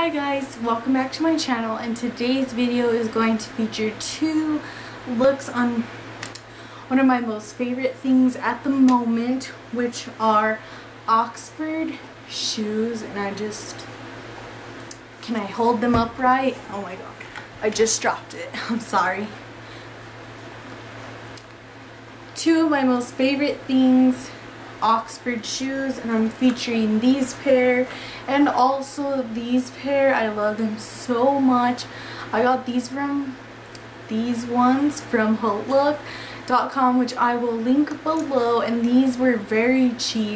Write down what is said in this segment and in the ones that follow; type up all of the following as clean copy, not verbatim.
Hi guys, welcome back to my channel, and today's video is going to feature two looks on one of my most favorite things at the moment, which are Oxford shoes. And can I hold them upright? Oh my god, I just dropped it. I'm sorry. Two of my most favorite things, Oxford shoes, and I'm featuring these pair and also these pair. I love them so much. I got these ones from Hautelook.com, which I will link below, and these were very cheap.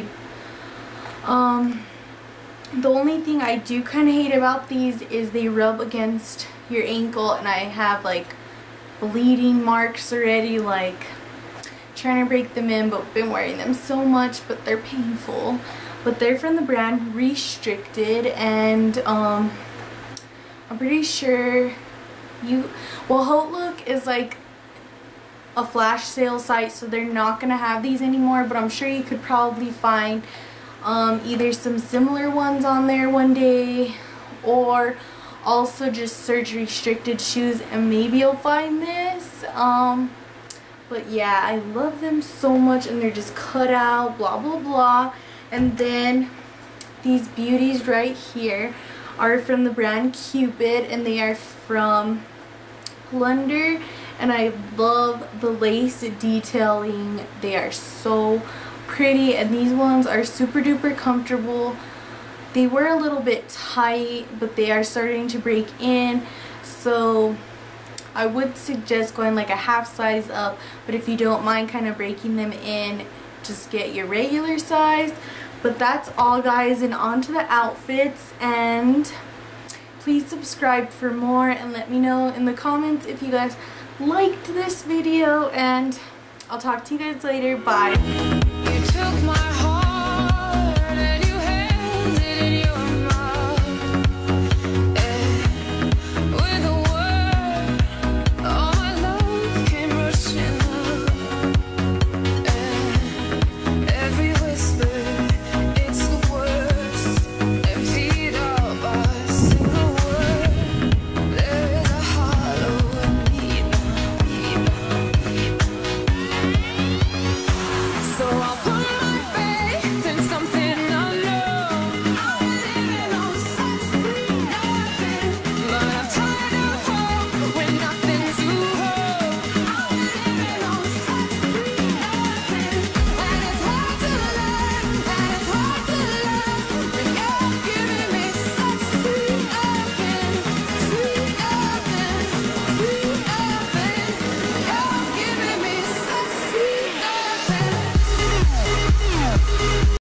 The only thing I do kind of hate about these is they rub against your ankle, and I have like bleeding marks already, like trying to break them in, but been wearing them so much, but they're painful. But they're from the brand Restricted, and I'm pretty sure Hautelook is like a flash sale site, so they're not gonna have these anymore, but I'm sure you could probably find either some similar ones on there one day, or also just search Restricted shoes and maybe you'll find this. But yeah, I love them so much, and they're just cut out, blah blah blah. And then these beauties right here are from the brand Cutout, and they are from PLNDR, and I love the lace detailing. They are so pretty, and these ones are super duper comfortable. They were a little bit tight, but they are starting to break in, so I would suggest going like a half size up, but if you don't mind kind of breaking them in, just get your regular size. But that's all, guys, and on to the outfits. And please subscribe for more, and let me know in the comments if you guys liked this video, and I'll talk to you guys later. Bye. You took my